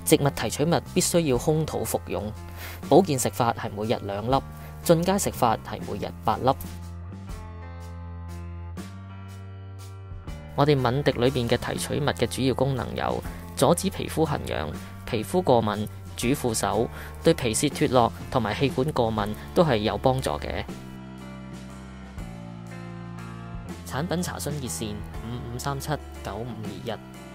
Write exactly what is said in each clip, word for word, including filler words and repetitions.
植物提取物必須要空肚服用。保健食法係每日兩粒，進階食法係每日八粒。我哋敏迪裏邊嘅提取物嘅主要功能有阻止皮膚痕癢、皮膚過敏、主婦手、對皮屑脫落同埋氣管過敏都係有幫助嘅。產品查詢熱線五五三七九五二一。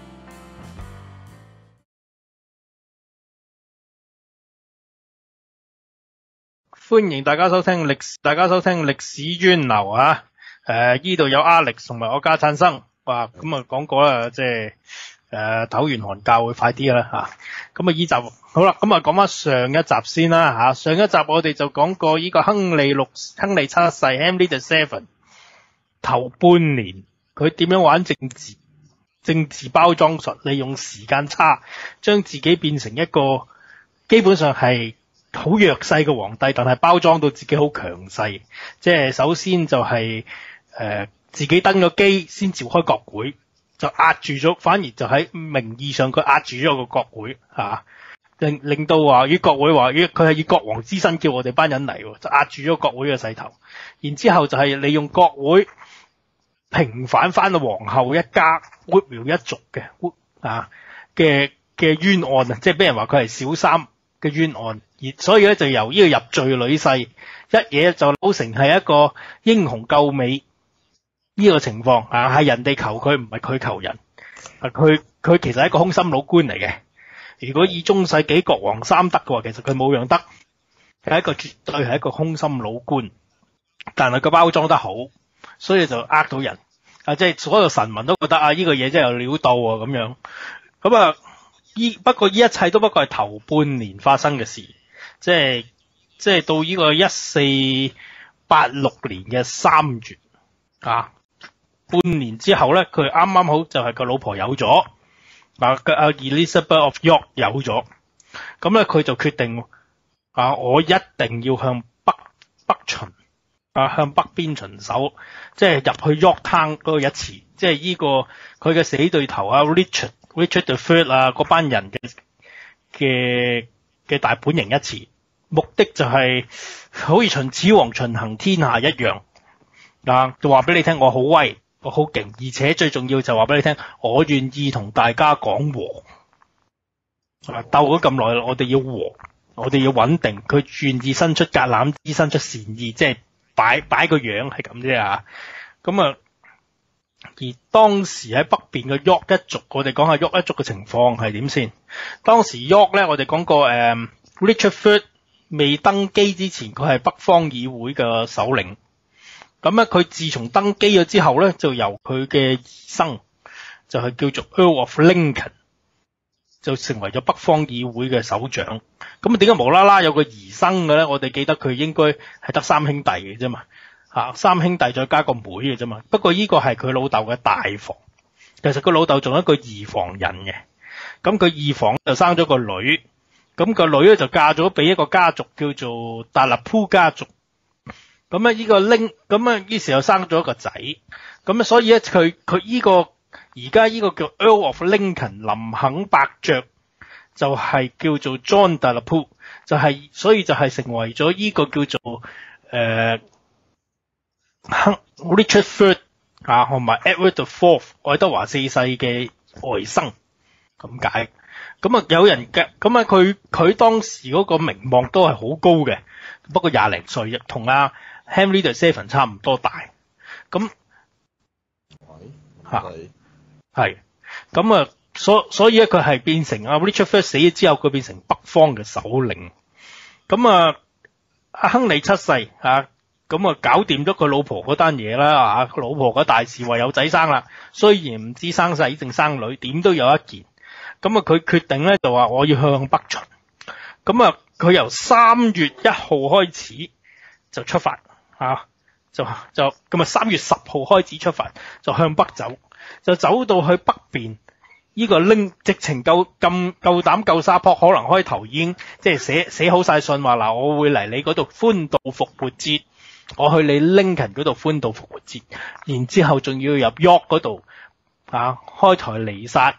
歡迎大家收聽歷史，大家收聽歷史專流啊！誒，呢度有 Alex 同埋我家產生，哇！咁啊講過啦，即係誒唞完寒假會快啲啦吓。咁啊依集好啦，咁啊講翻上一集先啦吓。上一集我哋就講過呢個亨利六亨利七世 Henry the Seven 頭半年佢點樣玩政治政治包裝術，利用時間差將自己變成一個基本上係好弱勢嘅皇帝，但係包裝到自己好強勢。即係首先就係、是、誒、呃、自己登咗基先召開國會，就壓住咗，反而就喺名義上佢壓住咗個國會吓、啊，令令到話與國會話，佢係以國王之身叫我哋班人嚟，就壓住咗國會嘅勢頭。然之後就係利用國會平反翻到皇后一家 Woodville 一族嘅啊嘅嘅冤案啊，即係俾人話佢係小三嘅冤案。而所以咧就由呢個入罪女婿一嘢就扭成係一個英雄救美呢個情況啊，係人哋求佢，唔係佢求人啊。佢佢其實係一個空心老官嚟嘅。如果以中世紀國王三德嘅話，其實佢冇樣得，係一個絕對係一個空心老官，但係佢包裝得好，所以就呃到人啊！即係所有臣民都覺得啊，呢個嘢真係有料到啊咁樣。咁啊，依不過呢一切都不過係頭半年發生嘅事。即係即係到呢個一四八六年嘅三月啊，半年之後咧，佢啱啱好就係個老婆有咗啊，個阿 Elizabeth of York 有咗，咁咧佢就決定啊，我一定要向北北巡啊，向北邊巡守，即係入去 York Town 嗰個一次，即係呢個佢嘅死對頭啊 Richard Richard the Third 啊嗰班人嘅嘅嘅大本營一次。目的就係好似秦始皇巡行天下一樣啊，就話俾你聽我好威，我好勁，而且最重要就話俾你聽，我願意同大家講和啊，鬥咗咁耐，我哋要和，我哋要穩定，佢願意伸出橄欖枝，伸出善意，即係擺擺個樣係咁啫啊。咁啊，而當時喺北邊嘅 York 一族，我哋講下 York 一族嘅情況係點先。當時 York 咧，我哋講過誒、嗯、Richard Third未登基之前，佢係北方議會嘅首領。咁咧，佢自從登基咗之後咧，就由佢嘅兒生，就係叫做 Earl of Lincoln， 就成為咗北方議會嘅首長。咁啊，點解無啦啦有個兒生嘅咧？我哋記得佢應該係得三兄弟嘅啫嘛，嚇三兄弟再加個妹嘅啫嘛。不過呢個係佢老豆嘅大房，其實佢老豆仲有一個二房人嘅。咁佢二房就生咗個女。咁個女咧就嫁咗俾一個家族叫做達勒鋪家族，咁咧呢個拎，咁啊於是又生咗一個仔，咁啊所以咧佢佢呢個而家呢個叫 Earl of Lincoln 林肯伯爵就係叫做 John 達勒鋪，就係、是、所以就係成為咗呢個叫做誒、呃、Richard Third 啊同埋 Edward the Fourth 愛德華四世嘅外甥咁解。咁啊，有人嘅咁啊，佢佢當時嗰個名望都係好高嘅，不過廿零歲，同阿 Henry the Seven 差唔多大。咁嚇係咁啊，所所以咧，佢係變成阿 Richard Third 死咗之後，佢變成北方嘅首領。咁啊，阿亨利七世啊，咁啊搞掂咗佢老婆嗰單嘢啦啊，佢老婆嗰大事話有仔生啦，雖然唔知生仔定生女，點都有一件。咁啊，佢決定咧就話我要向北巡。咁啊，佢由三月一號開始就出發啊，就就咁啊，三月十號開始出發，就向北走，就走到去北邊呢個拎，直情夠咁夠膽夠沙坡，可能開頭已經即係寫寫好晒信話嗱，我會嚟你嗰度歡度復活節，我去你拎勤嗰度歡度復活節，然之後仲要入 York 嗰度啊，開台彌撒。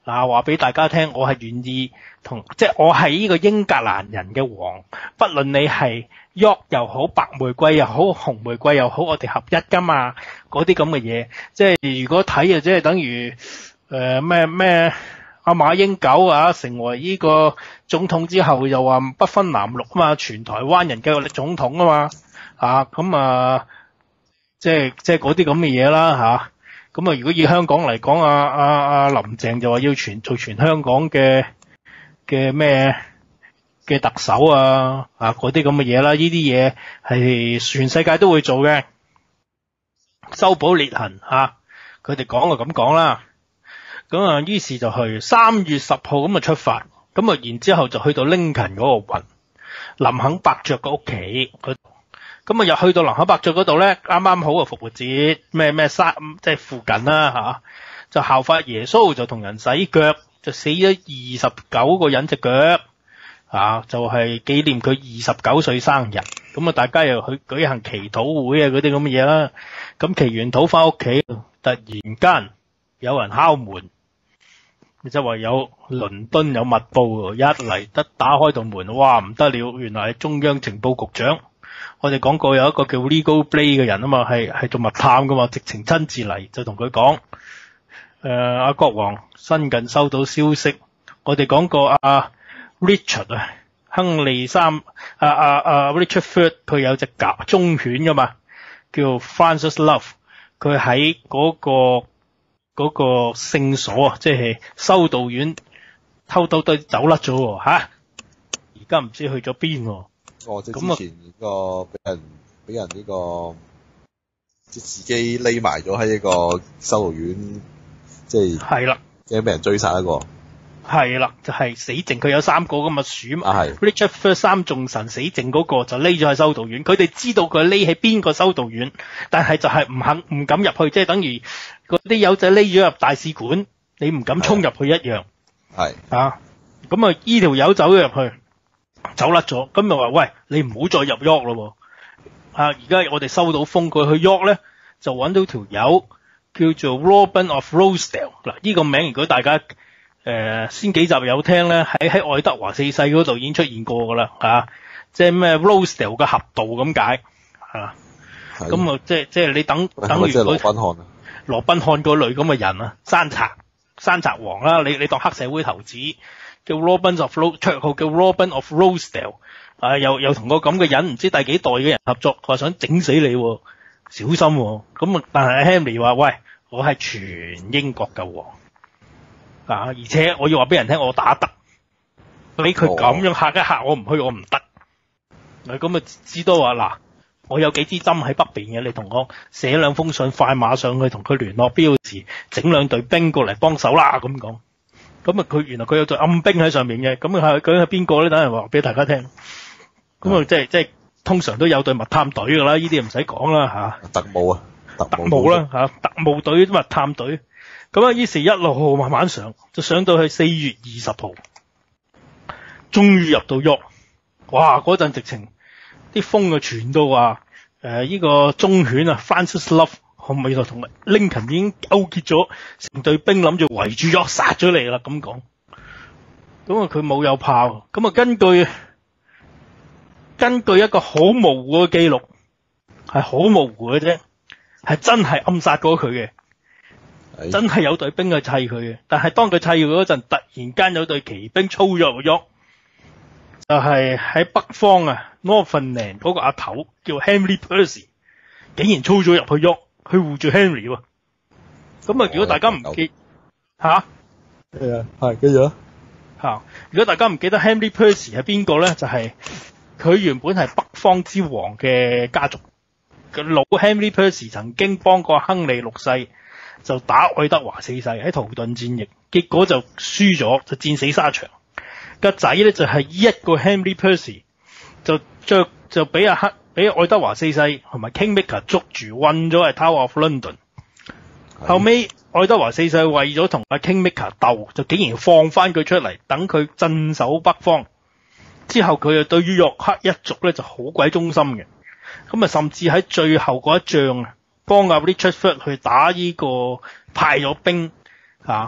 嗱，話俾大家聽，我係願意同，即係我係呢個英格蘭人嘅王，不論你係 York 又好，白玫瑰又好，紅玫瑰又好，我哋合一噶嘛，嗰啲咁嘅嘢，即係如果睇啊，即係等於誒咩咩阿馬英九啊，成為呢個總統之後又話不分藍綠啊嘛，全台灣人嘅總統啊嘛，啊咁啊，即係即係嗰啲咁嘅嘢啦嚇。咁啊，如果以香港嚟講，啊啊啊林鄭就話要全做全香港嘅嘅咩嘅特首啊，啊嗰啲咁嘅嘢啦，呢啲嘢係全世界都會做嘅，修補裂痕嚇，佢哋講就咁講啦。咁啊，於是就去三月十號咁啊出發，咁啊然之後就去到拎勤嗰個雲林肯伯爵嘅屋企。咁啊，又去到林肯伯爵嗰度咧，啱啱好啊復活節，咩咩沙即係附近啦嚇，就效法耶穌就同人洗腳，就死咗二十九個人隻腳，啊就係紀念佢二十九歲生日。咁啊，大家又去舉行祈禱會啊嗰啲咁嘅嘢啦。咁祈完禱翻屋企，突然間有人敲門，就話有倫敦有密報，一嚟得打開道門，哇唔得了，原來係中央情報局長。我哋講過有一個叫 Legal Blade 嘅人啊嘛，係係做密探噶嘛，直情親自嚟就同佢講，誒阿國王新近收到消息，我哋講過阿 Richard 啊，亨利三啊啊啊 Richard Third 佢有隻甲忠犬噶嘛，叫 Francis Love， 佢喺嗰個嗰個聖所啊，即係修道院偷偷地走甩咗喎嚇，而家唔知去咗邊喎。 哦，即係之前個俾人俾人呢個即係自己匿埋咗喺一個修道院，即係係啦，驚俾人追殺一個。 係啦，就係、是、死剩，佢有三個咁嘅鼠嘛。 啊係。 Richard First 三眾神死剩嗰個就匿咗喺修道院，佢哋知道佢匿喺邊個修道院，但係就係唔肯唔敢入去，即係等於嗰啲友仔匿咗入大使館，你唔敢衝入去一樣。 係。 啊，咁啊，依條友走咗入去。走甩咗，咁就話喂，你唔好再入 York 咯，啊！而家我哋收到風，佢去 York 咧就揾到條友叫做 Robin of Rosedale。嗱，呢個名如果大家誒、呃、先幾集有聽咧，喺喺愛德華四世嗰度已經出現過噶啦，嚇，即係咩 Rosedale 嘅合道咁解，嚇。咁啊，即係即係你等等於羅賓漢啊，羅賓漢嗰類咁嘅人啊，山賊山賊王啦，你你當黑社會頭子。叫 Robin of Ro 綽號叫 Robin of Rosedale， 啊又又同個咁嘅人唔知第幾代嘅人合作，話想整死你，小心喎。咁啊，但係 Henry 話喂，我係全英國嘅王，啊而且我要話俾人聽我打得，俾佢咁樣嚇一嚇我唔去我唔得。嗱咁啊，至多話嗱，我有幾支針喺北邊嘅，你同我寫兩封信快馬上去同佢聯絡標示，整兩隊兵過嚟幫手啦咁講。咁啊，佢原來佢有隊暗兵喺上面嘅，咁啊，佢係邊個咧？等陣話俾大家聽。咁啊，即係即係通常都有隊密探隊㗎啦，呢啲唔使講啦嚇。特務啊，特務啦嚇，特務隊密探隊。咁啊，於是一路慢慢上，就上到去四月二十號，終於入到 York。哇！嗰陣直情啲風啊傳到話，誒呢個忠犬啊 ，Francis Love。可唔可以就同林肯已經勾結咗成隊兵，諗住圍住咗殺咗你啦咁講。咁啊佢冇有炮，咁啊根據根據一個好模糊嘅記錄，係好模糊嘅啫，係真係暗殺過佢嘅，真係有隊兵去砌佢嘅。但係當佢砌佢嗰陣，突然間有隊騎兵操咗入咗，就係、是、喺北方啊 Northumberland 嗰個阿頭叫 Henry Percy， 竟然操咗入去喐。去護住 Henry 喎，咁啊！如果大家唔記吓，係啊，係跟住咧吓，如果大家唔記得 Henry Percy 係邊個咧，就係、是、佢原本係北方之王嘅家族，個老 Henry Percy 曾經幫過亨利六世就打愛德華四世喺圖頓戰役，結果就輸咗，就戰死沙場。個仔咧就係、是、依一個 Henry Percy 就着就俾阿黑。俾愛德華四世同埋 Kingmaker 捉住，困咗喺 Tower of London。後尾愛德華四世為咗同阿 Kingmaker 鬥，就竟然放翻佢出嚟，等佢鎮守北方。之後佢又對於約克一族咧就好鬼忠心嘅。咁啊，甚至喺最後嗰一仗啊，幫阿 Richard Third 去打呢、這個派咗兵啊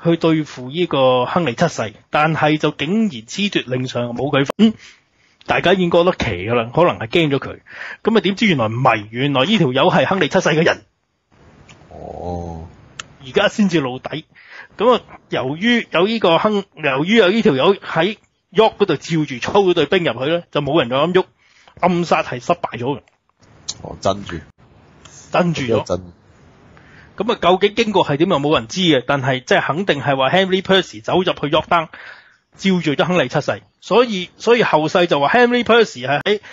去對付呢個亨利七世，但係就竟然褫奪領上冇佢份，大家已經覺得奇噶啦，可能係驚咗佢。咁啊點知原來唔係，原來呢條友係亨利七世嘅人。 哦， 而家先至露底。咁啊，由於有呢個亨，由於有呢條友喺 York 嗰度照住操嗰隊兵入去咧，就冇人夠膽喐，暗殺係失敗咗嘅。 哦，鎮住， 鎮住咗。咁啊，究竟經過係點又冇人知嘅，但係即係肯定係話 Henry Percy 走入去 Yorktown 照住咗亨利七世，所以所以後世就話 Henry Percy 係喺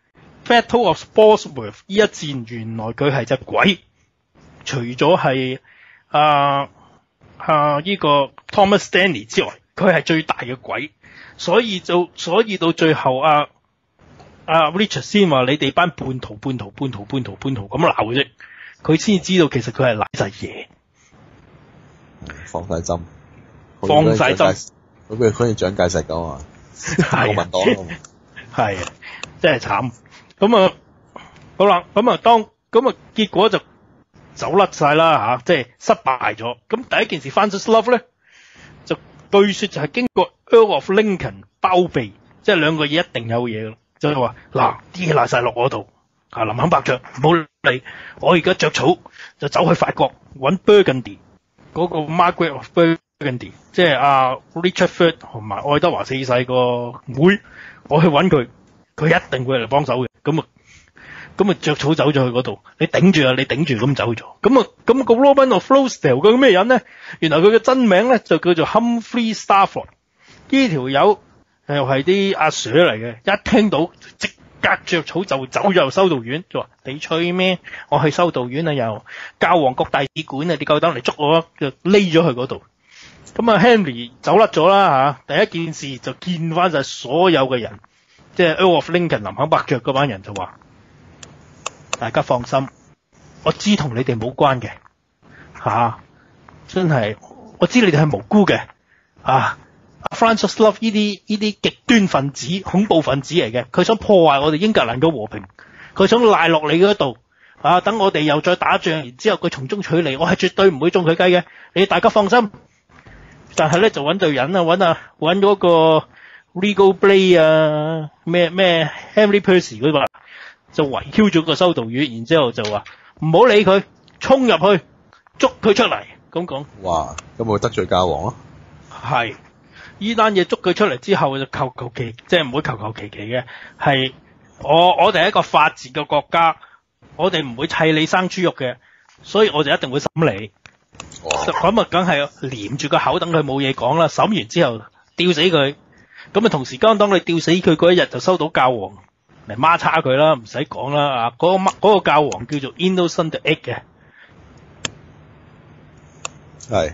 Battle of Bosworth 呢一戰，原來佢係隻鬼，除咗係啊啊呢個 Thomas Stanley 之外，佢係最大嘅鬼，所以就所以到最後啊啊 Richard 先話你哋班叛徒叛徒叛徒叛徒叛徒咁鬧嘅啫。佢先知道其實佢係賴晒嘢， 放晒針， 放晒針， 好似好似蔣介石咁啊，國民黨啊， 係真係慘。咁啊，好啦，咁啊當咁啊結果就走甩晒啦吓，即係失敗咗。咁第一件事 Francis Love 咧，就據說就係經過 Earl of Lincoln 包庇，即係兩個嘢一定有嘢咯，就係話嗱啲嘢賴晒落我度。啊！林肯伯爵唔好理，我而家着草就走去法國揾 Burgundy 嗰個 Margaret of Burgundy， 即係阿 Richard Third 同埋愛德華四世個妹，我去揾佢，佢一定會嚟幫手嘅。咁啊，咁啊着草走咗去嗰度，你頂住啊！你頂住咁走咗。咁啊，咁個 Robin of Floresdale 佢咩人咧？原來佢嘅真名咧就叫做 Humphrey Stafford。呢條友又係啲阿 Sir 嚟嘅，一聽到即隔着草就走入修道院，就話你吹咩？我去修道院啊，又教皇國大使館啊，你夠膽嚟捉我啊？就匿咗去嗰度。咁啊 Henry 走甩咗啦吓，第一件事就見翻晒所有嘅人，即係 Earl of Lincoln 林肯伯爵嗰班人就話：大家放心，我知同你哋冇關嘅吓、啊，真係我知你哋係無辜嘅啊。Francis Love 呢啲呢啲極端分子、恐怖分子嚟嘅，佢想破壞我哋英格蘭嘅和平，佢想賴落你嗰度啊！等我哋又再打仗，然之後佢從中取利，我係絕對唔會中佢計嘅，你大家放心。但係咧就揾隊人啊，揾啊揾嗰個 Regal Blay 啊，咩咩 Henry Percy 嗰個，就圍 Q 咗個修道院，然之後就話唔好理佢，衝入去捉佢出嚟咁講。 哇！咁會得罪教皇咯？ 係。呢單嘢捉佢出嚟之後就求求其，即係唔會求求其其嘅，係我我哋係一個法治嘅國家，我哋唔會砌你生豬肉嘅，所以我就一定會審你。咁啊，梗係黏住個口等佢冇嘢講啦。審完之後吊死佢，咁啊同時間當你吊死佢嗰一日就收到教皇嚟孖叉佢啦，唔使講啦啊！嗰、嗰個嗰個教皇叫做 Innocent the Eighth嘅， 係。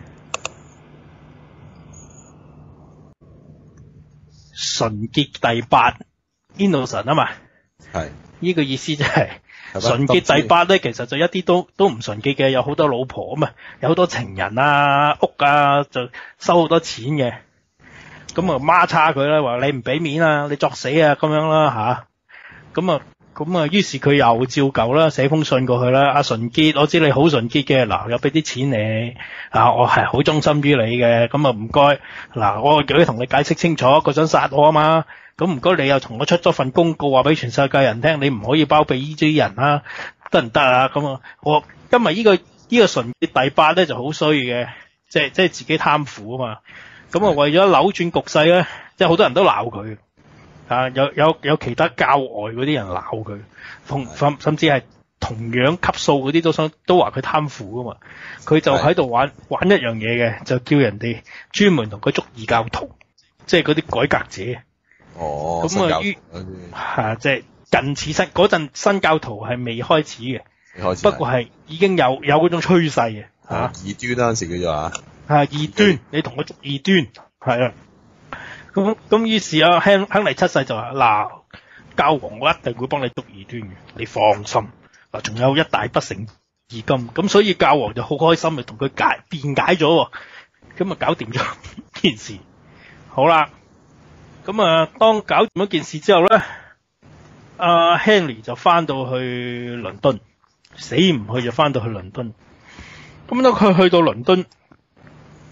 純潔第八 Innocent 啊嘛，係呢個意思就係、是、純潔第八咧，其實就一啲都都唔純潔嘅，有好多老婆啊嘛，有好多情人啊、屋啊，就收好多錢嘅，咁啊孖叉佢啦，話你唔俾面啊，你作死啊咁樣啦吓，咁啊咁啊，於是佢又照舊啦，寫封信過去啦，阿純潔，我知你好純潔嘅，嗱，有俾啲錢你，啊，我係好忠心於你嘅，咁啊唔該，嗱，我叫你同你解釋清楚，佢想殺我啊嘛，咁唔該你又同我出咗份公告，話俾全世界人聽，你唔可以包庇呢啲人啊，得唔得啊？咁啊，我今日呢個呢個純潔第八咧就好衰嘅，即係即係自己貪腐啊嘛，咁啊為咗扭轉局勢咧，即係好多人都鬧佢。啊！有有有其他教外嗰啲人鬧佢，同甚甚至係同樣級數嗰啲都想都話佢貪腐噶嘛。佢就喺度玩玩一樣嘢嘅，就叫人哋專門同佢捉異教徒，即係嗰啲改革者。 哦， 咁啊於嚇即係近似新嗰陣新教徒係未開始嘅，未開始不過係已經有有嗰種趨勢嘅嚇。 啊、異端嗰陣時叫做啊， 係異端，你同佢捉異端係啊。咁咁於是啊，亨亨利七世就話：嗱，教皇我一定會幫你捉異端嘅，你放心。嗱，仲有一大筆誠意金，咁所以教皇就好開心，就同佢解辯解咗，咁啊搞掂咗件事。好啦，咁啊當搞掂咗件事之後咧，阿 Henry 就翻到去倫敦，死唔去就翻到去倫敦。咁當佢去到倫敦，就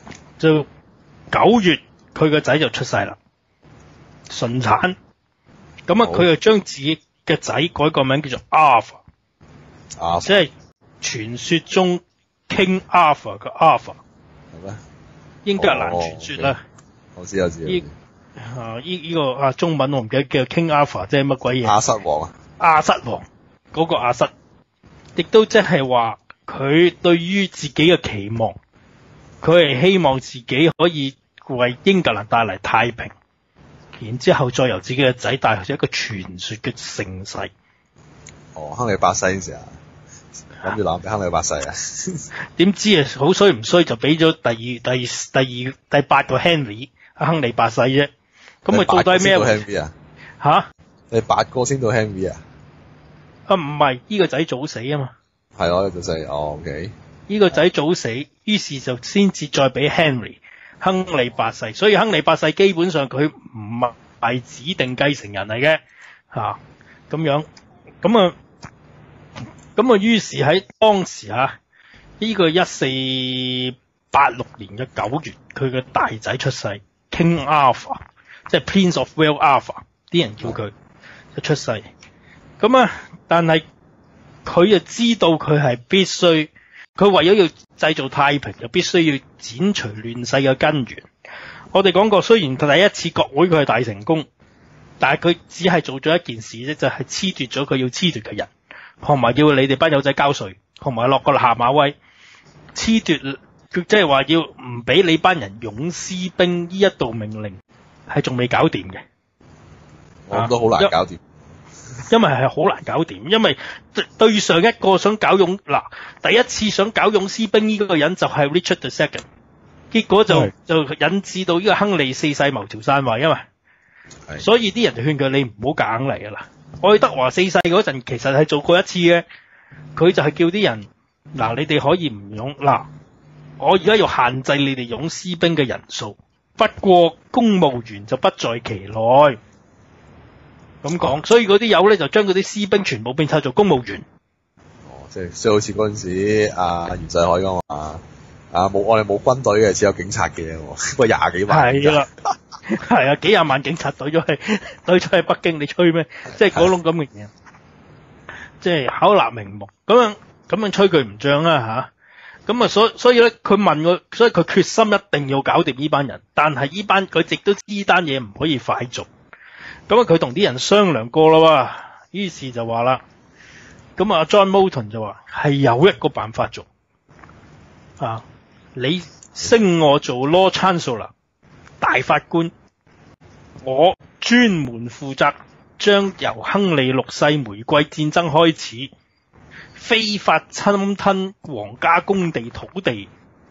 就九月佢個仔就出世啦，順產。咁啊，佢就將自己嘅仔改個名叫做 Arthur， 啊， 即係傳說中 King Arthur 嘅 Arthur。 係咩？ 英格蘭傳說啦。 我知我知。 呢啊依依個啊中文我唔記得叫 King Arthur，即係乜鬼嘢？ 亞瑟王啊。 亞瑟王嗰、那個亞瑟，亦都即係話佢對於自己嘅期望，佢係希望自己可以為英格蘭帶嚟太平。然之後再由自己嘅仔帶去一個傳說嘅盛世。 哦，亨利八世嗰時啊，諗住攬俾亨利八世啊。 點知啊，好衰唔衰就俾咗第二、第二、第二、第八個 Henry 亨利八世啫。咁啊，到底咩？Henry 啊？ 吓？ 第八個先到 Henry 啊？ 啊，唔係，呢個仔早死啊嘛。係咯，早死。哦 ，OK。 呢個仔早死，於是就先至再俾 Henry。亨利八世，所以亨利八世基本上佢唔係指定繼承人嚟嘅，吓咁樣，咁啊，咁啊，於是喺當時啊，呢、這個一四八六年嘅九月，佢嘅大仔出世 ，King Arthur， 即係 Prince of Wales Arthur， 啲人叫佢就出世。咁啊，但係佢就知道佢係必須。佢為咗要製造太平，就必須要剪除亂世嘅根源。我哋講過，雖然第一次國會佢係大成功，但係佢只係做咗一件事啫，就係褫奪咗佢要褫奪嘅人，同埋叫你哋班友仔交稅，同埋落個下馬威。褫奪，佢即係話要唔俾你班人擁私兵呢一道命令，係仲未搞掂嘅。 我諗都好難搞掂。 因為係好難搞掂，因為對上一個想搞勇嗱，第一次想搞勇士兵呢個人就係 Richard the Second， 結果就就引致到呢個亨利四世謀朝篡位啊嘛，所以啲人就勸佢你唔好夾硬嚟噶啦。愛德華四世嗰陣其實係做過一次嘅，佢就係叫啲人嗱，你哋可以唔勇嗱，我而家要限制你哋勇士兵嘅人數，不過公務員就不在其內。咁講，所以嗰啲友咧就將嗰啲士兵全部變晒做公務員。 哦，即係即係好似嗰陣時阿袁世凱咁啊，啊冇我哋冇軍隊嘅，只有警察嘅，不過廿幾萬。係啦，係啊， 幾廿萬警察隊咗去隊咗去北京，你吹咩？即係嗰種咁嘅嘢，即係巧立名目咁樣咁樣吹佢唔脹啦吓。咁啊，所所以咧，佢問我，所以佢決心一定要搞掂呢班人，但係呢班佢直都知呢單嘢唔可以快做。咁啊，佢同啲人商量過啦，於是就話啦，咁啊 John Moulton 就話係有一個辦法做，啊，你升我做 Lord Chancellor 大法官，我專門負責將由亨利六世玫瑰戰爭開始非法侵吞皇家公地土地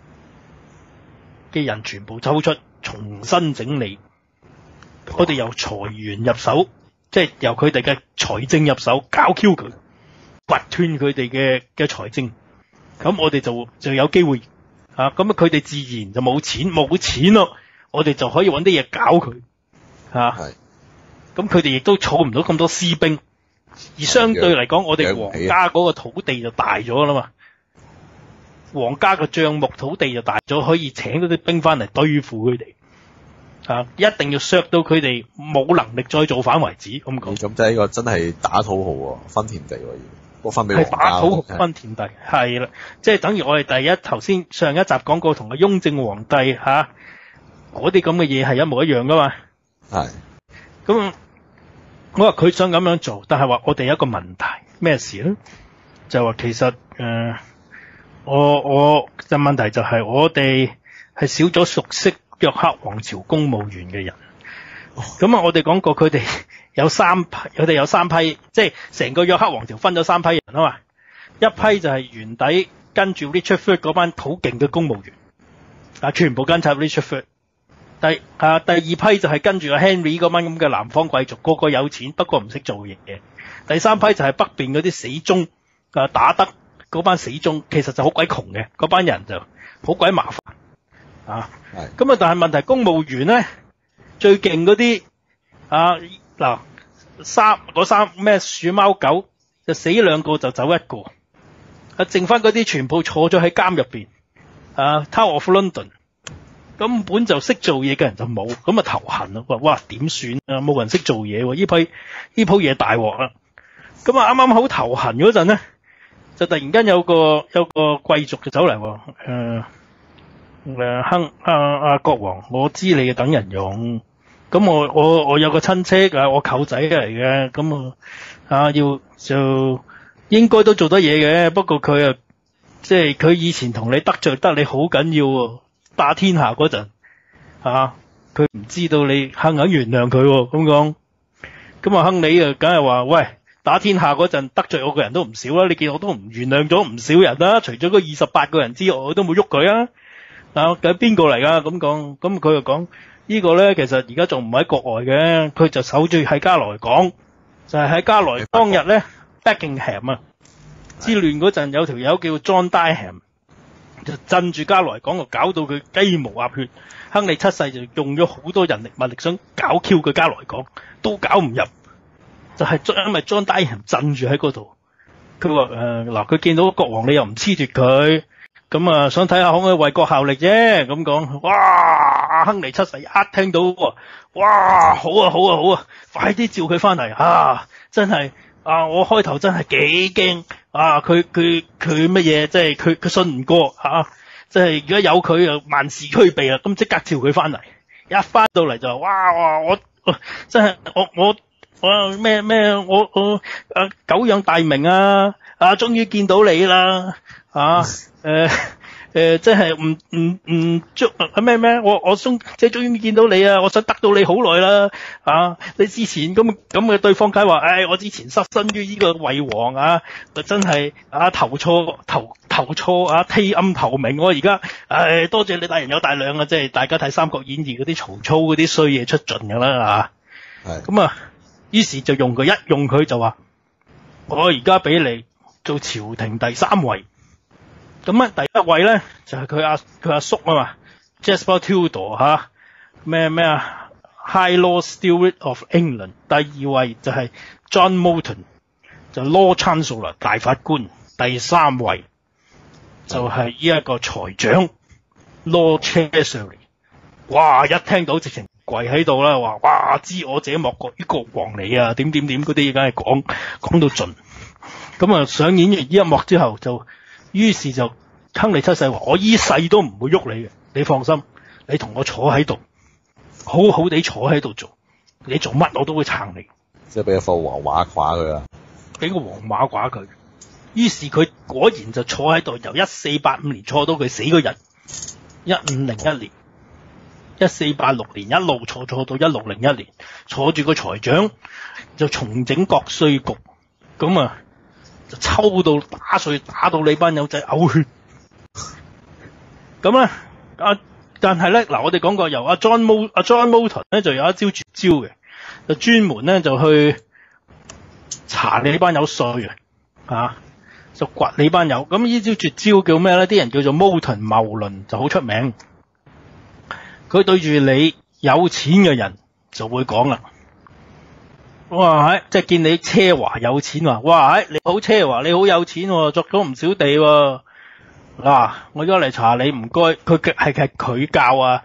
嘅人全部抽出，重新整理。我哋由財源入手，即係由佢哋嘅財政入手，搞 Q 佢，掘斷佢哋嘅嘅財政，咁我哋就就有機會啊！咁啊，佢哋自然就冇錢，冇錢咯，我哋就可以揾啲嘢搞佢，吓。係。咁佢哋亦都儲唔到咁多士兵，而相對嚟講，我哋皇家嗰個土地就大咗啦嘛，皇家嘅帳目土地就大咗，可以請到啲兵翻嚟對付佢哋。啊！一定要削到佢哋冇能力再造反為止咁講。 咁即係呢個真係打土豪喎，分田地喎要，不過分俾皇家。係打土豪分田地，係啦，即係等於我哋第一頭先上一集講過同個雍正皇帝嚇嗰啲咁嘅嘢係一模一樣噶嘛。係。咁我話佢想咁樣做，但係話我哋有一個問題，咩事咧？就話其實誒、呃，我我嘅問題就係我哋係少咗熟悉約克王朝公務員嘅人，咁啊，我哋講過佢哋有三批，佢哋有三批，即係成個約克王朝分咗三批人啊嘛。一批就係原底跟住 Richard the Third 嗰班好勁嘅公務員，啊，全部跟晒 Richard the Third。第啊第二批就係跟住阿 Henry 嗰班咁嘅南方貴族，個個有錢，不過唔識做嘢嘅。第三批就係北邊嗰啲死忠啊，打得嗰班死忠，其實就好鬼窮嘅，嗰班人就好鬼麻煩。啊，咁啊，但係問題公務員咧最勁嗰啲啊嗱三嗰三咩鼠貓狗就死兩個就走一個，啊剩翻嗰啲全部坐咗喺監入邊，啊 Tower of London 根本就識做嘢嘅人就冇，咁啊頭痕咯。話哇點算啊？冇人識做嘢喎，呢批呢鋪嘢大鑊啦。咁啊啱啱好頭痕嗰陣咧，就突然間有個有個貴族就走嚟喎，誒誒亨阿阿國王，我知你嘅等人用，咁我我我有個親戚啊，我舅仔嚟嘅，咁啊啊要就應該都做得嘢嘅，不過佢啊即係佢以前同你得罪得你好緊要喎，打天下嗰陣啊，佢唔知道你肯唔肯原諒佢喎，咁講，咁啊亨利啊梗係話喂。打天下嗰陣得罪我嘅人都唔少啦，你見我都唔原諒咗唔少人啦，除咗嗰二十八個人之外，我都冇喐佢啊。啊，究竟邊個嚟㗎？咁講，咁佢就講呢個咧，其實而家仲唔喺國外嘅，佢就守住喺加來港，就係、是、喺加來當日咧 Buckingham 啊之亂嗰陣，有條友叫 John Dyneham 就鎮住加來港，就搞到佢雞毛鴨血。亨利七世就用咗好多人力物力想搞 Q 佢加來港，都搞唔入。就係因為 John Dyneham 鎮住喺嗰度，佢話誒嗱，佢見到國王你又唔褫奪佢，咁啊想睇下可唔可以為國效力啫，咁講，哇！亨利七世一聽到，哇！好啊好啊好啊，快啲召佢翻嚟啊！真係啊，我開頭真係幾驚啊，佢佢佢乜嘢，即係佢佢信唔過嚇，即係如果有佢就萬事俱備啦，咁即刻召佢翻嚟，一翻到嚟就話哇哇我，我真係我我。我咩咩我我啊久仰大名啊啊終於見到你啦啊誒誒即係唔唔唔捉啊咩咩我我終即係終於見到你啊，我想得到你好耐啦啊，你之前咁咁嘅對方梗係話誒我之前失身於呢個魏王啊，真係啊投錯投投錯啊棄暗投明，我而家誒多謝你大人有大量啊，即係大家睇《三國演義》嗰啲曹操嗰啲衰嘢出盡㗎啦啊，係咁啊。於是就用佢一用佢就話，我而家俾你做朝廷第三位。咁啊，第一位咧就係佢阿佢阿叔啊嘛 ，Jasper Tudor 嚇，咩咩啊 ，High Lord Steward of England。第二位就係 John Moulton，就 Lord Chancellor 大法官。第三位就係呢一個財長 Lord Chancery。哇！一聽到直情跪喺度啦，話哇知我者莫過於國王你啊，點點點嗰啲嘢梗係講講到盡。咁啊上演完呢一幕之後，就於是就亨利七世話：我依世都唔會喐你嘅，你放心，你同我坐喺度，好好地坐喺度做，你做乜我都會撐你。 即係俾一副黃馬褂佢啊！ 俾個黃馬褂佢。於是佢果然就坐喺度，由一四八五年坐到佢死嗰日，一五零一年。一四八六年一路坐坐到一六零一年，坐住個財長就重整國稅局，咁啊就抽到打稅打到你班友仔嘔血。咁咧啊，但係咧嗱，我哋講過由阿 John Mo 阿 John Moulton 咧就有一招絕招嘅，就專門咧就去查你班友稅啊，嚇就掘你班友。咁呢招絕招叫咩咧？啲人叫做 Moulton 謬論，就好出名。佢對住你有錢嘅人就會講啦，哇！即係見你奢華有錢話，哇！你好奢華，你好有錢喎，作咗唔少地喎。嗱、啊，我而家嚟查你，唔該。佢係係佢教啊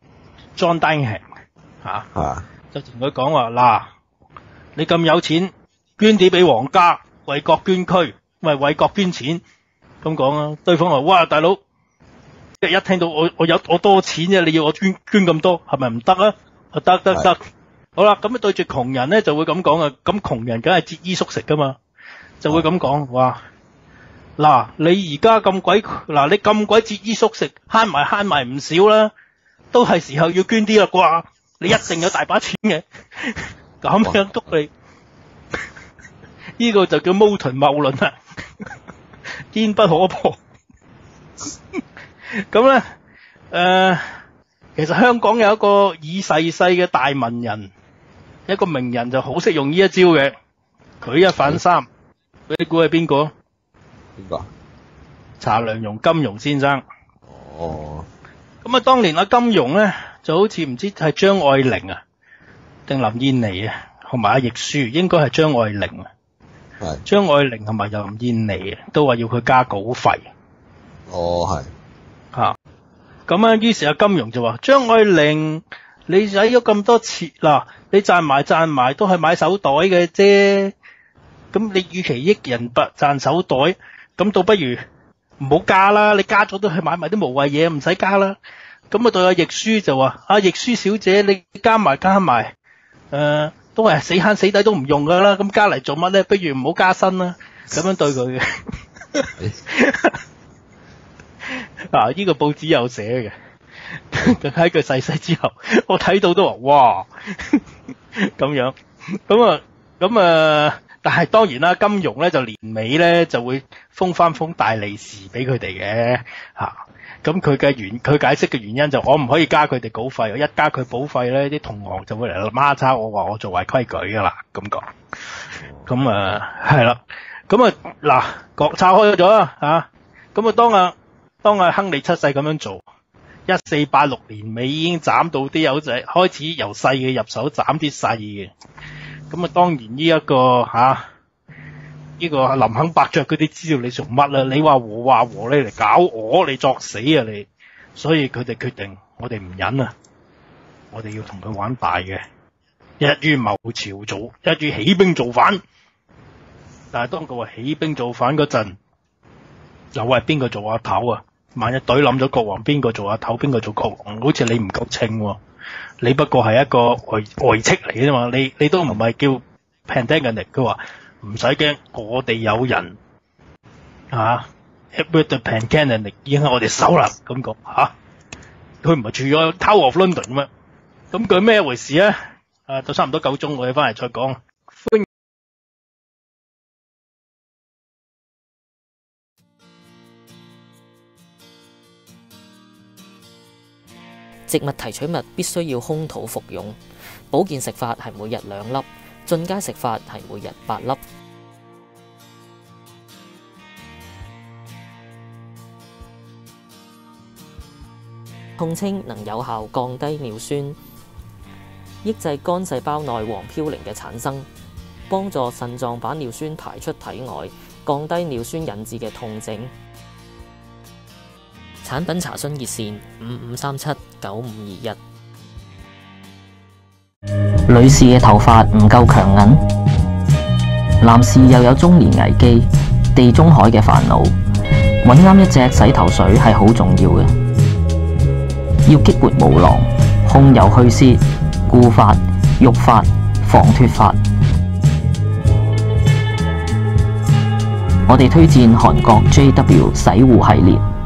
John Dyneham 嚇，啊、就同佢講話嗱，你咁有錢，捐啲俾皇家，為國捐軀，咪為國捐錢咁講啊。對方話：哇，大佬！即係一聽到我我有我多錢啫，你要我捐捐咁多，係咪唔得啊？得得得，好啦，咁啊對住窮人咧就會咁講啊，咁窮人梗係節衣縮食噶嘛，就會咁講，哇！嗱，你而家咁鬼嗱，你咁鬼節衣縮食，慳埋慳埋唔少啦，都係時候要捐啲啦啩，你一定有大把錢嘅，咁樣督你，呢個就叫Moulton謬論啦，堅不可破。咁咧，誒、呃，其實香港有一個耳細細嘅大文人，一個名人就好識用呢一招嘅，舉一反三，你估係邊個？邊個？查良鏞金庸先生。哦。咁啊，當年阿金庸咧，就好似唔知係張愛玲啊，定林燕妮啊，同埋阿亦舒，應該係張愛玲啊。係。張愛玲同埋林燕妮啊，都話要佢加稿費。哦，係。吓， 咁啊，於是阿金庸就話：張愛玲，你使咗咁多錢嗱，你賺埋賺埋都係買手袋嘅啫。咁你與其益人不賺手袋，咁倒不如唔好加啦。你加咗都係買埋啲無謂嘢，唔使加啦。咁啊，對阿亦舒就話：阿亦舒小姐，你加埋加埋，誒、呃，都係死慳死抵都唔用噶啦。咁加嚟做乜咧？不如唔好加薪啦。咁樣對佢嘅。嗱，呢個報紙有寫嘅，喺佢逝世之後，我睇到都話哇咁樣，咁啊，咁啊，但係當然啦，金庸咧就年尾咧就會封翻封大利是俾佢哋嘅嚇。咁佢嘅原佢解釋嘅原因就我唔可以加佢哋稿費，一加佢保費咧，啲同行就會嚟孖叉我話我做壞規矩噶啦咁講。咁啊係啦，咁啊嗱，國拆開咗啦嚇，咁啊當啊當啊亨利七世咁樣做，一四八六年尾已經斬到啲友仔，開始由細嘅入手斬啲細嘅。咁啊當然呢、這、一個嚇。啊呢個林肯伯爵嗰啲知道你做乜啦？你話和話和你嚟搞我，你作死啊你！所以佢哋決定，我哋唔忍啊，我哋要同佢玩大嘅，一於謀朝做，一於起兵造反。但係當佢話起兵造反嗰陣，又係邊個做阿頭啊？萬一隊冧咗國王，邊個做阿頭？邊個做國王？好似你唔夠稱喎，你不過係一個外外戚嚟嘅啫嘛，你你都唔係叫 Plantagenet，佢話。唔使驚，我哋有人啊 Edward the Plantagenet 已經喺我哋手啦，咁講嚇。佢唔係住咗 Tower of London 咩？咁佢咩回事啊？啊，到差唔多夠鐘，我哋翻嚟再講。歡迎植物提取物必須要空肚服用，保健食法係每日兩粒。進階食法係每日八粒。痛清能有效降低尿酸，抑制肝細胞內黃嘌呤嘅產生，幫助腎臟把尿酸排出體外，降低尿酸引致嘅痛症。產品查詢熱線五五三七九五二一。女士嘅頭髮唔夠強韌，男士又有中年危機、地中海嘅煩惱，揾啱一隻洗頭水係好重要嘅。要激活毛囊、控油去屑、固髮、育髮、防脫髮。我哋推薦韓國 J W 洗護系列。